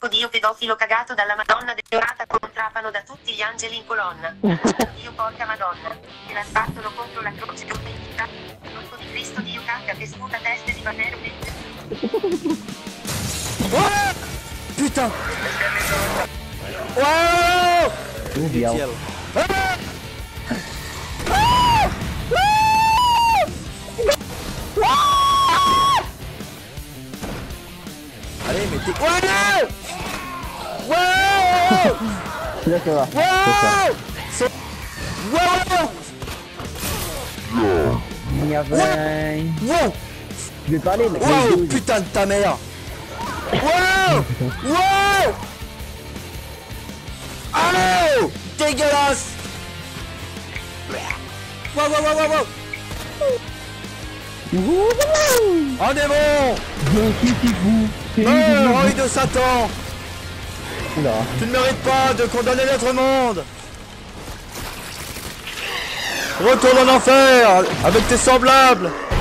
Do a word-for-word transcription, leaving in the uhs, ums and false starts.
porco dio pedofilo cagato dalla Madonna decorata con un trapano da tutti gli angeli in colonna. Dio porca Madonna. E la sbattono contro la croce con vendita. Porco di Cristo Dio cacca che sputa teste di Vannero mentre... Oh putain. Wow. Via. Ah. Allez, mettez... Wow. Wow. Là, ça va. Wow. C'est... Wow. Il y avait... Wow. Je vais parler, mais... Wow. Putain de ta mère. Wow. Wow. Oh. Dégueulasse. Wow, wow, wow, wow, wow. Oh démon. Meurs, œil de Satan. Oula. Tu ne mérites pas de condamner notre monde. Retourne en enfer avec tes semblables.